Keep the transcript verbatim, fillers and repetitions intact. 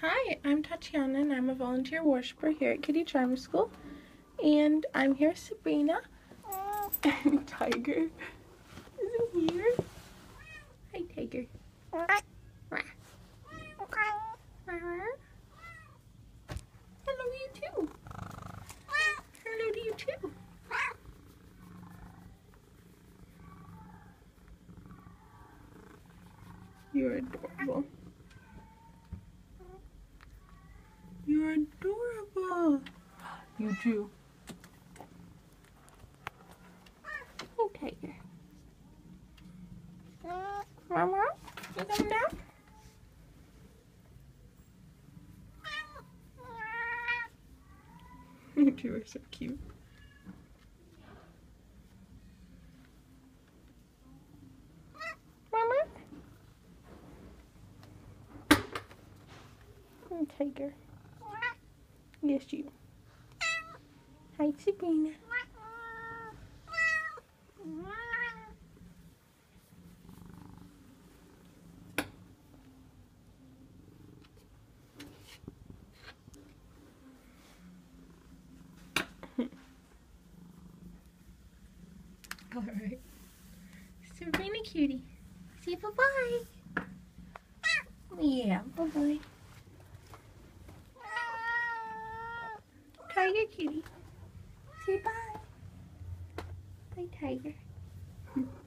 Hi, I'm Tatiana and I'm a volunteer worshiper here at Kitty Charmer School. And I'm here with Sabrina. And Tiger isn't here. Hi, Tiger. Hello to you too. Hello to you too. You're adorable. You're adorable. You too. Oh, Tiger. Mama, you coming down? You two are so cute. Mama? Oh, Tiger. Yes, you. Hi, Sabrina. All right. Sabrina cutie. Say bye-bye. Yeah, bye-bye. Tiger cutie. Say bye. Bye, Tiger.